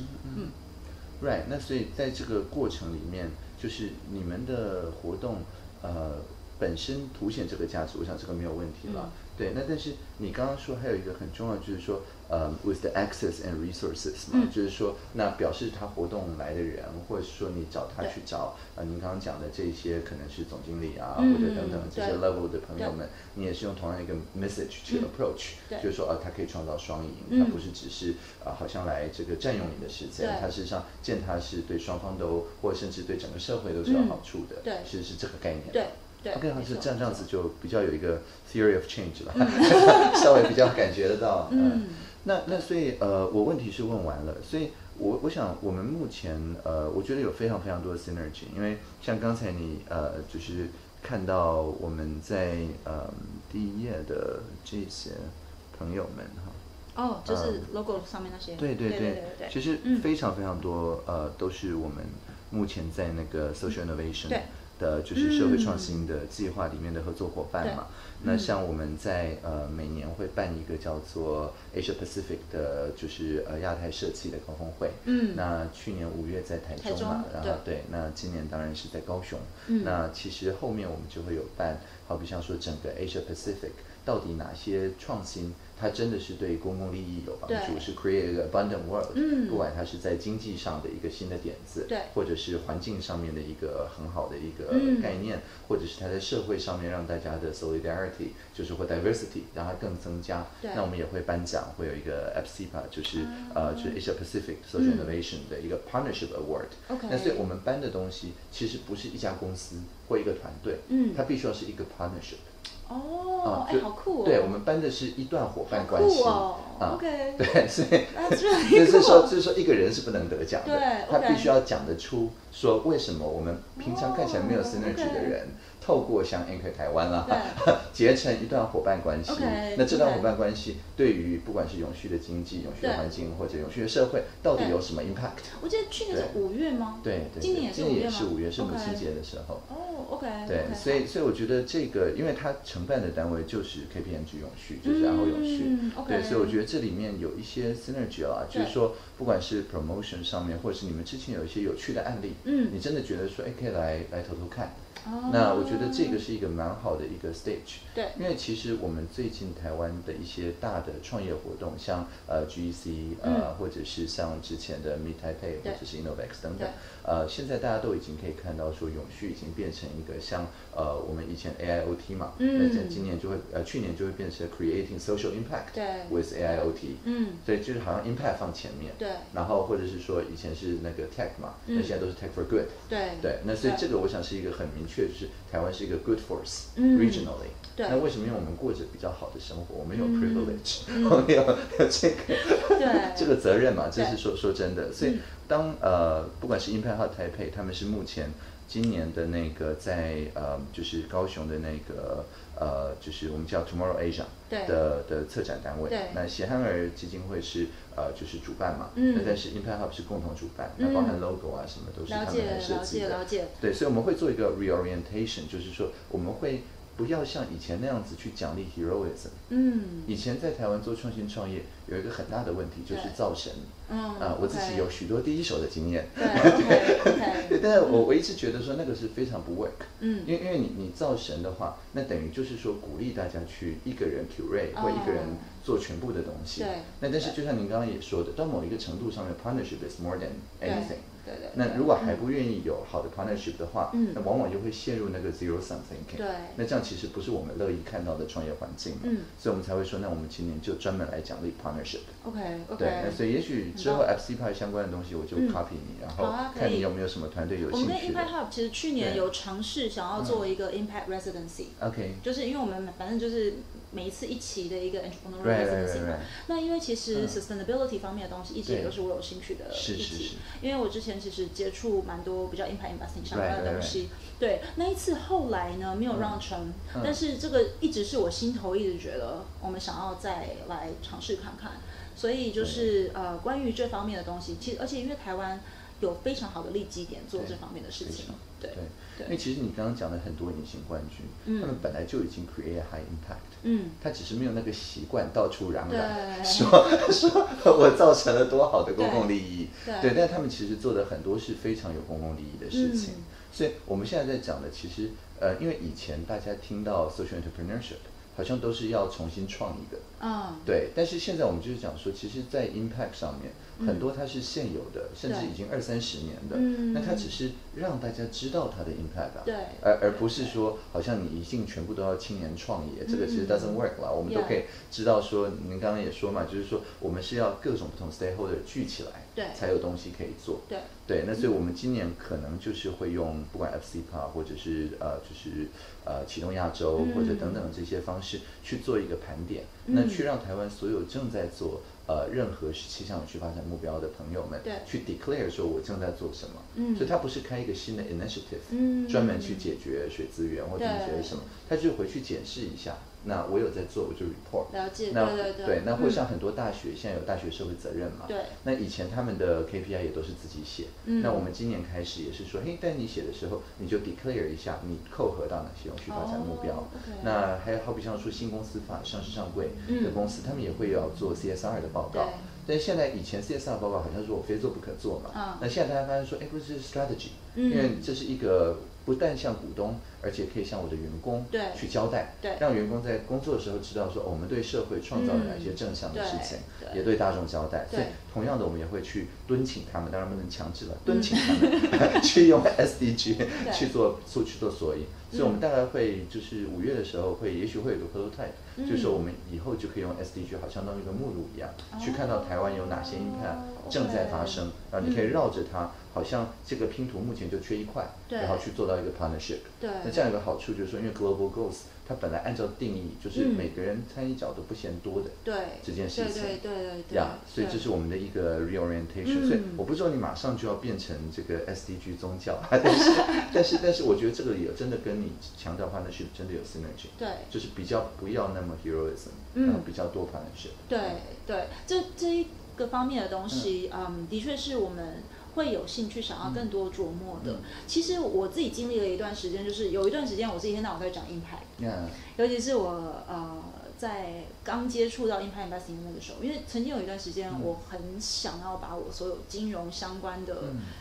Right， 那所以在这个过程里面，就是你们的活动本身凸显这个价值，我想这个没有问题了。对，那但是你刚刚说还有一个很重要，就是说with the access and resources 嘛，就是说那表示他活动来的人，或者是说你找他去找您刚刚讲的这些可能是总经理啊，或者等等这些 level 的朋友们，你也是用同样一个 message 去 approach，就是说他可以创造双赢，他不是只是好像来这个占用你的时间，他事实上见他是对双方都，或者甚至对整个社会都是有好处的，其实是这个概念。 对。 OK， 是这样子就比较有一个 theory of change 了，稍微比较感觉得到。那所以我问题是问完了，所以我想我们目前我觉得有非常非常多的 synergy， 因为像刚才你就是看到我们在第一页的这些朋友们哈。 就是 logo 上面那些。 对，其实非常非常多都是我们目前在那个 social innovation。的就是社会创新的计划里面的合作伙伴嘛，那像我们在每年会办一个叫做 Asia Pacific 的，就是亚太社企的高峰会，那去年5月在台中嘛，然后对，那今年当然是在高雄，那其实后面我们就会有办，好比像说整个 Asia Pacific 到底哪些创新它真的是对公共利益有帮助，是 create 一个 abundant world，不管它是在经济上的一个新的点子，或者是环境上面的一个很好的一个概念，或者是它在社会上面让大家的 solidarity， 就是或 diversity 让它更增加，那我们也会颁奖，会有一个 APSIPA， 就是Asia Pacific Social Innovation 的一个 partnership award。那所以我们颁的东西其实不是一家公司或一个团队，它必须要是一个 partnership。 好酷哦！ 对，我们颁的是一段伙伴关系。 OK， 对，所以就是说一个人是不能得奖的，他必须要讲得出说为什么我们平常看起来没有 synergy 的人，透过像 Anchor 台湾啦，结成一段伙伴关系。那这段伙伴关系对于不管是永续的经济、永续的环境或者永续的社会，到底有什么 impact？ 我记得去年是5月吗？ 对， 今年也是5月，是母亲节的时候。 OK。 对，所以我觉得这个，因为它承办的单位就是 KPMG 永续，就是然后永续，对，所以我觉得这里面有一些 synergy 啦，就是说不管是 promotion 上面，或者是你们之前有一些有趣的案例，你真的觉得说，可以来偷偷看。 那我觉得这个是一个蛮好的一个 stage。 对， 因为其实我们最近台湾的一些大的创业活动，像GEC 或者是像之前的 Meet Taipei 或者是 Innovex 等等，现在大家都已经可以看到说永续已经变成一个像我们以前 AIoT 嘛，那今年就会去年就会变成 Creating Social Impact with AIoT，所以就是好像 Impact 放前面， 对， 然后或者是说以前是那个 Tech 嘛，那现在都是 Tech for Good，对，那所以这个我想是一个很明确，就是台湾是一个 Good Force regionally。那为什么？因为我们过着比较好的生活，我们有 privilege，我们有这个责任嘛，这是说真的。所以当不管是 Impact 和台北，他们是目前今年的那个在就是高雄的那个就是我们叫 Tomorrow Asia 的策展单位。那协汉儿基金会是就是主办嘛，那但是 Impact Hub 是共同主办，那包含 logo 啊什么都是他们来设计的。 了解。 对，所以我们会做一个 reorientation， 就是说我们会不要像以前那样子去奖励 heroism。以前在台湾做创新创业有一个很大的问题就是造神。我自己有许多第一手的经验。对，但是我一直觉得说那个是非常不 work。因为你造神的话，那等于就是说鼓励大家去一个人 curate 或一个人做全部的东西。那但是就像您刚刚也说的，到某一个程度上面 partnership is more than anything。那如果还不愿意有好的 partnership 的话，那往往就会陷入那个 zero sum thinking。那这样其实不是我们乐意看到的创业环境嘛。所以我们才会说，那我们今年就专门来奖励 partnership。对，那所以也许之后 FC Pie 相关的东西我就 copy 你，然后看你有没有什么团队有兴趣的。 我们跟 Impact Hub 其实去年有尝试想要做一个 Impact Residency。就是因为我们反正就是每一次一期的一个 entrepreneurial residency 嘛。那因为其实 sustainability 方面的东西一直也都是我有兴趣的议题。因为我之前其实接触蛮多比较 impact investing 相关的东西。对，那一次后来呢没有让成，但是这个一直是我心头一直觉得我们想要再来尝试看看。所以就是关于这方面的东西，其实而且因为台湾有非常好的利基点做这方面的事情。对， 因为其实你刚刚讲的很多隐形冠军，他们本来就已经 create high impact，他只是没有那个习惯到处嚷嚷，说我造成了多好的公共利益，对，但他们其实做的很多是非常有公共利益的事情。所以我们现在在讲的，其实因为以前大家听到 social entrepreneurship，好像都是要重新创一个，对。但是现在我们就是讲说，其实，在 impact 上面，很多它是现有的，甚至已经20-30年的，那它只是让大家知道它的 impact 啊，而不是说好像你一定全部都要青年创业，这个其实 doesn't work 啦。我们都可以知道说，您刚刚也说嘛，就是说我们是要各种不同 stakeholder 聚起来，才有东西可以做。对，那所以我们今年可能就是会用不管 FCPA 或者是就是启动亚洲或者等等这些方式去做一个盘点，那去让台湾所有正在做任何17项永续发展目标的朋友们去 declare 说我正在做什么。所以他不是开一个新的 initiative，专门去解决水资源或者解决什么，他就回去检视一下。那我有在做，我就 report。 了解， 对，那或像很多大学现在有大学社会责任嘛，那以前他们的 KPI 也都是自己写，那我们今年开始也是说，嘿，但你写的时候你就 declare 一下你扣合到哪些永续发展目标。那还有好比像说新公司法上市上柜的公司，他们也会要做 CSR 的报告。但现在以前 CSR 报告好像说我非做不可做嘛，那现在大家发现说，哎，不是 strategy，因为这是一个不但向股东，而且可以向我的员工去交代，让员工在工作的时候知道说，我们对社会创造了哪些正向的事情，也对大众交代。所以同样的，我们也会去敦请他们，当然不能强制了，敦请他们去用 SDG 去做索引。所以我们大概会就是5月的时候也许会有个 prototype，就是说我们以后就可以用 SDG 好像当一个目录一样，去看到台湾有哪些 impact 正在发生，然后你可以绕着它，好像这个拼图目前就缺一块，然后去做到一个 partnership。那这样有个好处就是说，因为 global goals 它本来按照定义就是每个人参与角都不嫌多的这件事情，所以这是我们的一个 reorientation。所以我不知道你马上就要变成这个 SDG 宗教，但是我觉得这个也真的跟你强调 partnership 真的有 synergy， 就是比较不要那么 heroism， 然后比较多 partnership。 这一个方面的东西，的确是我们会有兴趣想要更多琢磨的。其实我自己经历了一段时间，就是有一段时间我是一天到晚在讲 impact，尤其是我在刚接触到 impact investing 的那个时候，因为曾经有一段时间我很想要把我所有金融相关的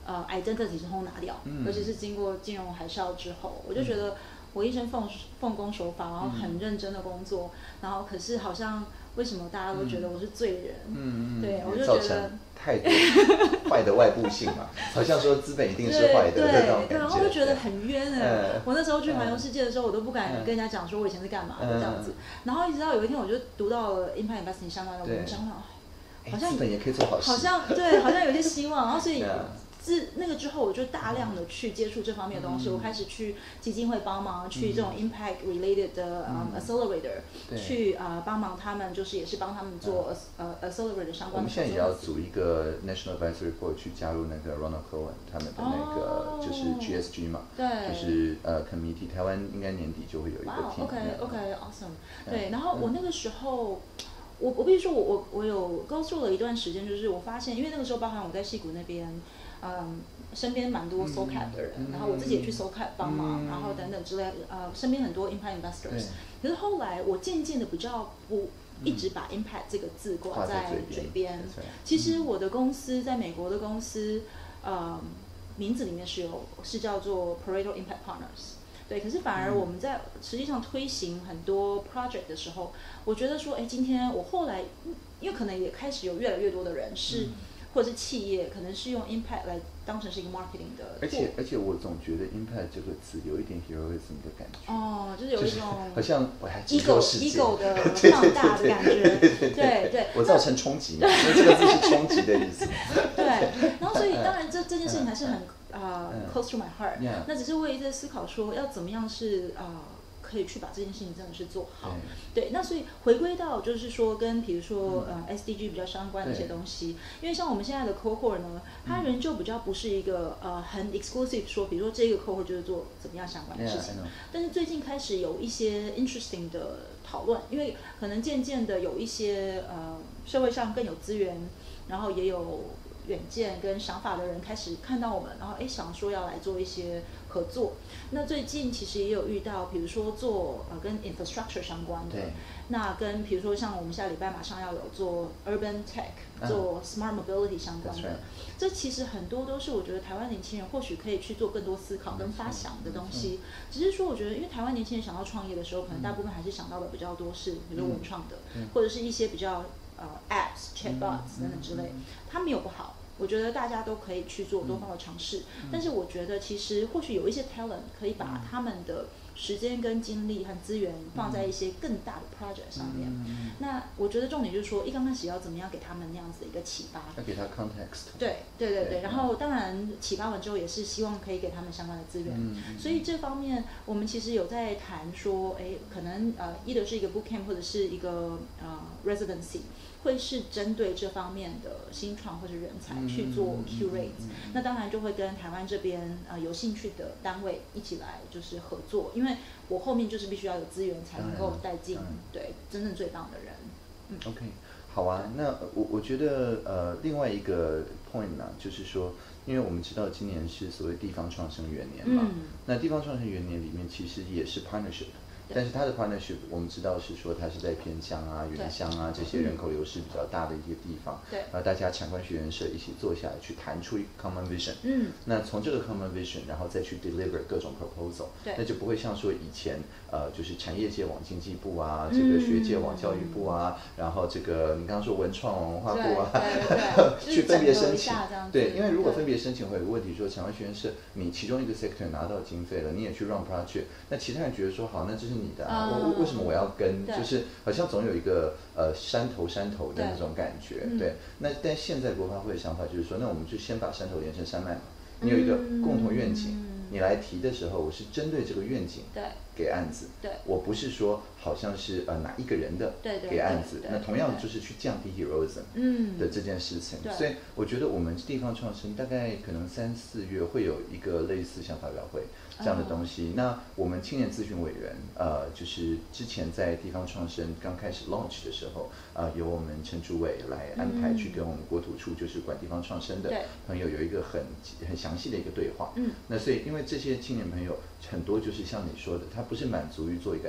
identity 通通拿掉，尤其是经过金融海啸之后，我就觉得我一生奉公守法，然后很认真的工作，然后可是好像为什么大家都觉得我是罪人？对，我就觉得太多坏的外部性嘛，好像说资本一定是坏的那种感觉， 然后就觉得很冤我那时候去环游世界的时候，我都不敢跟人家讲说我以前是干嘛的这样子。然后一直到有一天，我就读到了 Impact Investing 相关的文章，好像资本也可以做好事， 好像有些希望。然后所以那个之后，我就大量的去接触这方面的东西。我开始去基金会帮忙，去这种 impact related 的accelerator，去帮忙他们，就是也是帮他们做accelerator 相关的。 我们现在也要组一个 National Advisory Board 去加入那个 Ronald Cohen 他们的那个就是 GSG 嘛， 对， 就是committee， 台湾应该年底就会有一个 team。 OK awesome。对，然后我那个时候。我必须说我有go through了一段时间，就是我发现，因为那个时候包含我在矽谷那边，身边蛮多 SoCap 的人，然后我自己也去 SoCap 帮忙，然后等等之类，身边很多 impact investors。可是后来我渐渐的比较不一直把 impact 这个字挂在嘴边。其实我的公司在美国的公司，名字里面是叫做 Pareto Impact Partners。对，可是反而我们在实际上推行很多 project 的时候，我觉得说，今天我后来，因为可能也开始有越来越多的人是，或者是企业，可能是用 impact 来当成是一个 marketing 的。 而且我总觉得 impact 这个词有一点 heroism 的感觉。 就是有一种好像我还 ego 的放大的感觉。对， 我造成冲击，因为这个字是冲击的意思。 对，然后所以当然这件事情还是很close to my heart。那只是我也在思考说，要怎么样是可以去把这件事情真的是做好。对，那所以回归到就是说跟比如说SDG 比较相关的一些东西，因为像我们现在的 cohort 呢，它仍旧比较不是一个很 exclusive 说，比如说这个 cohort 就是做怎么样相关的事情。但是最近开始有一些 interesting 的讨论，因为可能渐渐的有一些社会上更有资源，然后也有远见跟想法的人开始看到我们，然后想说要来做一些合作。那最近其实也有遇到，比如说做跟 infrastructure 相关的，那跟比如说像我们下礼拜马上要有做 urban tech，做 smart mobility 相关的，这其实很多都是我觉得台湾年轻人或许可以去做更多思考跟发想的东西。只是说我觉得，因为台湾年轻人想到创业的时候，可能大部分还是想到的比较多是比如说文创的，或者是一些比较apps、chatbots 等等之类，它没有不好。我觉得大家都可以去做多方的尝试，但是我觉得其实或许有一些 talent 可以把他们的时间跟精力和资源放在一些更大的 project 上面。那我觉得重点就是说，刚开始要怎么样给他们那样子的一个启发， 要给他 context。 对。然后当然启发完之后，也是希望可以给他们相关的资源。所以这方面我们其实有在谈说，可能either是一个 bootcamp 或者是一个residency。会是针对这方面的新创或者人才去做 curate，那当然就会跟台湾这边有兴趣的单位一起来就是合作，因为我后面就是必须要有资源才能够带进对真正最棒的人。 OK， 好啊，那我觉得另外一个 point 呢，就是说，因为我们知道今年是所谓地方创生元年嘛，那地方创生元年里面其实也是 partnership。但是它的 partnership 我们知道是说它是在偏乡啊、原乡啊这些人口流失比较大的一个地方，大家产官学研社一起坐下来去谈出一个 common vision，那从这个 common vision 然后再去 deliver 各种 proposal，那就不会像说以前就是产业界往经济部啊，这个学界往教育部啊，然后这个你刚刚说文创往文化部啊，去分别申请，对，因为如果分别申请会有个问题说产官学研社你其中一个 sector 拿到经费了，你也去 run project， 那其他人觉得说好，那这是你的为什么我要跟？就是好像总有一个山头的那种感觉，对。那但现在国发会的想法就是说，那我们就先把山头连成山脉嘛。你有一个共同愿景，你来提的时候，我是针对这个愿景给案子，我不是说好像是哪一个人的给案子。那同样就是去降低 heroism 的这件事情。所以我觉得我们地方创生大概可能3、4月会有一个类似像发表会这样的东西。那我们青年咨询委员就是之前在地方创生刚开始 launch 的时候由我们陈主委来安排去跟我们国土处就是管地方创生的朋友有一个很详细的一个对话。那所以因为这些青年朋友很多就是像你说的，他不是满足于做一个 app，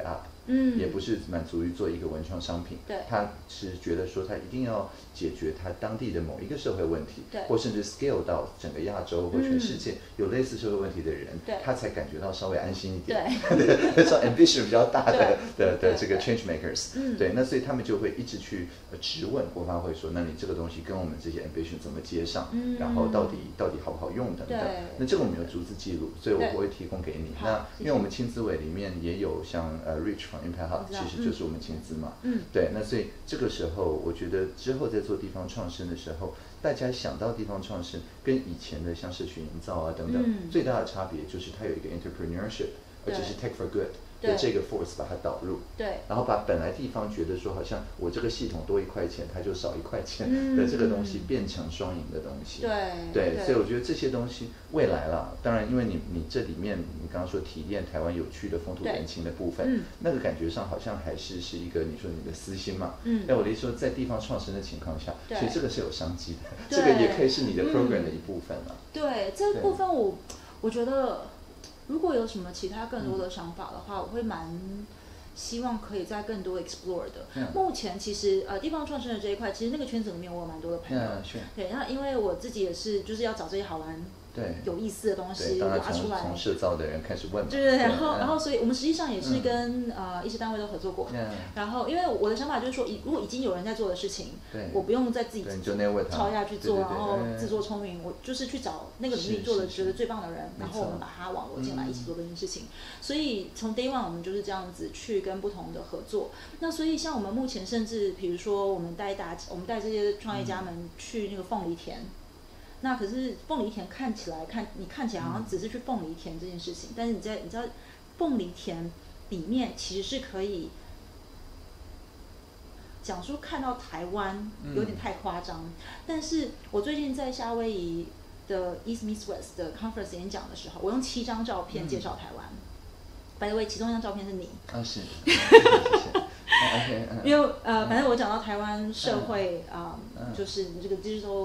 也不是满足于做一个文创商品，他是觉得说他一定要解决他当地的某一个社会问题，或甚至 scale 到整个亚洲或全世界有类似社会问题的人，他才感觉到稍微安心一点。对，说 ambition 比较大的这个 change makers，对，那所以他们就会一直去质问国发会说，那你这个东西跟我们这些 ambition 怎么接上？然后到底好不好用等等。那这个我们有逐字记录，所以我会提供给你。那因为我们青资委里面也有像Rich from Impact Hub， 其实就是我们青资嘛。对，那所以这个时候我觉得之后在做地方创生的时候，大家想到地方创生跟以前的像社区营造啊等等，最大的差别就是它有一个 entrepreneurship， 而且是 take for good。的这个 force 把它导入，然后把本来地方觉得说好像我这个系统多1块钱，它就少1块钱的这个东西变成双赢的东西，对，所以我觉得这些东西未来了，当然因为你这里面你刚刚说体验台湾有趣的风土人情的部分，那个感觉上好像还是一个你说你的私心嘛，但我的意思说在地方创生的情况下，其实这个是有商机的，这个也可以是你的 program 的一部分了。 对，这部分我觉得。如果有什么其他更多的想法的话，我会蛮希望可以再更多 explore 的。目前其实地方创生的这一块，其实那个圈子里面我有蛮多的朋友。对，然后因为我自己也是就是要找这些好玩。有意思的东西挖出来， 从社造的人开始问， 对，然后所以我们实际上也是跟一些单位都合作过，然后因为我的想法就是说，如果已经有人在做的事情，我不用再自己抄下去做，然后自作聪明，我就是去找那个领域做的觉得最棒的人，然后我们把他网罗进来一起做这件事情。所以从 day one 我们就是这样子去跟不同的合作。那所以像我们目前甚至比如说我们带这些创业家们去那个凤梨田。那可是凤梨田看起来好像只是去凤梨田这件事情，但是你知道凤梨田里面其实是可以讲说看到台湾，有点太夸张。但是我最近在夏威夷的 East Meets West 的 conference 演讲的时候，我用7张照片介绍台湾。By the way， 其中一张照片是你。 是。 因为反正我讲到台湾社会就是这个 digital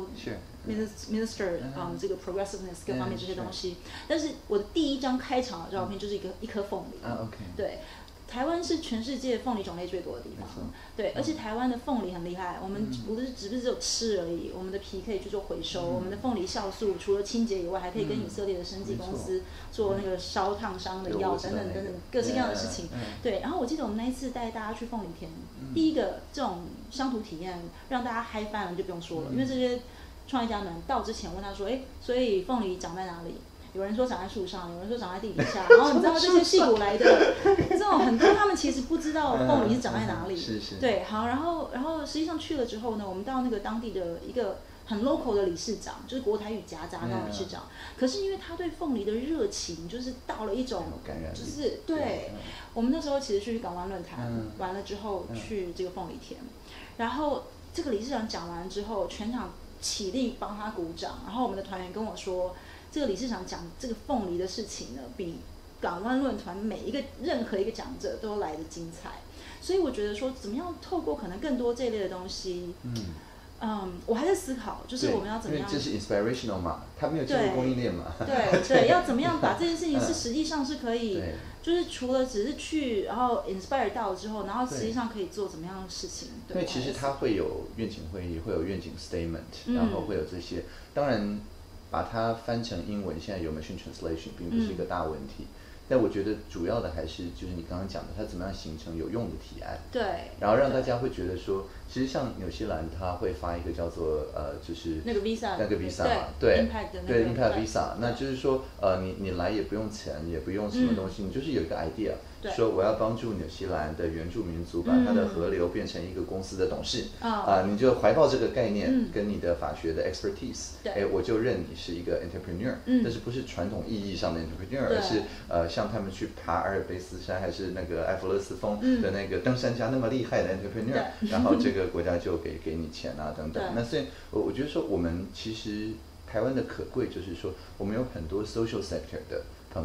minister 这个 progressiveness 各方面这些东西，但是我的第一张开场的照片就是一颗凤梨。对，台湾是全世界凤梨种类最多的地方。对，而且台湾的凤梨很厉害，我们不是只有吃而已，我们的皮可以去做回收，我们的凤梨酵素除了清洁以外，还可以跟以色列的生技公司做那个烧烫伤的药等等各式各样的事情。对，然后我记得我们那一次带大家去凤梨田，第一个这种乡土体验让大家嗨翻了就不用说了，因为这些创业家们到之前问他说，所以凤梨长在哪里？有人说长在树上，有人说长在地底下，然后你知道这些矽谷来的这种很多，他们其实不知道凤梨是长在哪里。对，好，然后实际上去了之后呢，我们到那个当地的一个很 local 的理事长，就是国台语夹杂那种理事长，可是因为他对凤梨的热情，就是到了一种，就是对，我们那时候其实去港湾论坛，完了之后去这个凤梨田，然后这个理事长讲完之后，全场起立帮他鼓掌，然后我们的团员跟我说。这个理事长讲这个凤梨的事情呢，比港湾论坛任何一个讲者都来得精彩，所以我觉得说，怎么样透过可能更多这类的东西，我还在思考，就是我们要怎么样， 因为这是 inspirational 嘛，它没有进入供应链嘛， 对，要怎么样把这件事情是实际上是可以，就是除了只是去然后 inspire 到之后，然后实际上可以做怎么样的事情， 因为其实它会有愿景会议，会有愿景 statement，然后会有这些，当然。把它翻成英文，现在有 machine translation， 并不是一个大问题。但我觉得主要的还是就是你刚刚讲的，它怎么样形成有用的提案，然后让大家会觉得说，其实像纽西兰，它会发一个叫做就是那个 visa 嘛，对 impact visa， 那就是说你来也不用钱，也不用什么东西，你就是有一个 idea。说我要帮助纽西兰的原住民族把它的河流变成一个公司的董事，你就怀抱这个概念跟你的法学的 expertise，我就认你是一个 entrepreneur，但是不是传统意义上的 entrepreneur，而是像他们去爬阿尔卑斯山还是那个埃弗勒斯峰的那个登山家那么厉害的 entrepreneur，然后这个国家就给你钱啊等等。那所以我觉得说我们其实台湾的可贵就是说我们有很多 social sector 的朋友，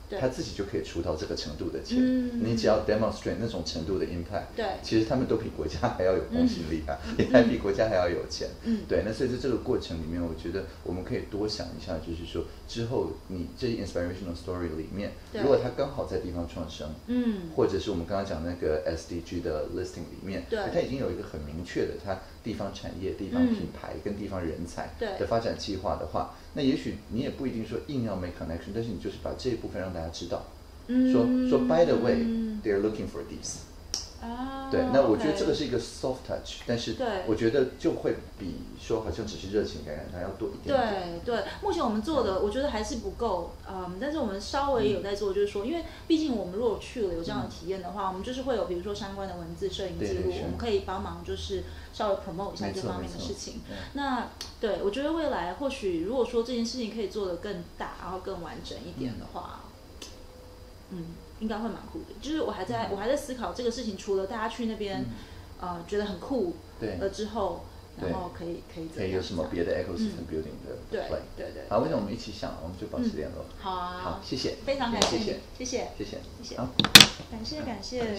他自己就可以出到这个程度的钱。你只要 demonstrate 那种程度的 impact， 对， 其实他们都比国家还要有公信力啊，也还比国家还要有钱。对，那所以在这个过程里面，我觉得我们可以多想一下，就是说之后你这 inspirational story 里面，如果它刚好在地方创生，或者是我们刚刚讲那个 SDG 的 listing 里面，它已经有一个很明确的它地方产业、地方品牌跟地方人才的发展计划的话，那也许你也不一定说硬要 make connection， 但是你就是把这一部分让大家知道，说 by the way they're looking for these。对，那我觉得这个是一个 soft touch， 但是我觉得就会比说好像只是热情感染它要多一点点。 对，目前我们做的我觉得还是不够，但是我们稍微有在做，就是说，因为毕竟我们如果去了有这样的体验的话，我们就是会有比如说相关的文字、摄影记录，我们可以帮忙就是稍微 promote 一下这方面的事情。那对我觉得未来或许如果说这件事情可以做得更大，然后更完整一点的话，应该会蛮酷的。就是我还在思考这个事情，除了大家去那边，觉得很酷了之后，然后可以有什么别的 ecosystem building 的 play？ 对。好，为什么我们一起想，我们就保持联络。 好啊， 好，谢谢， 非常感谢你，谢谢。 好， 感谢。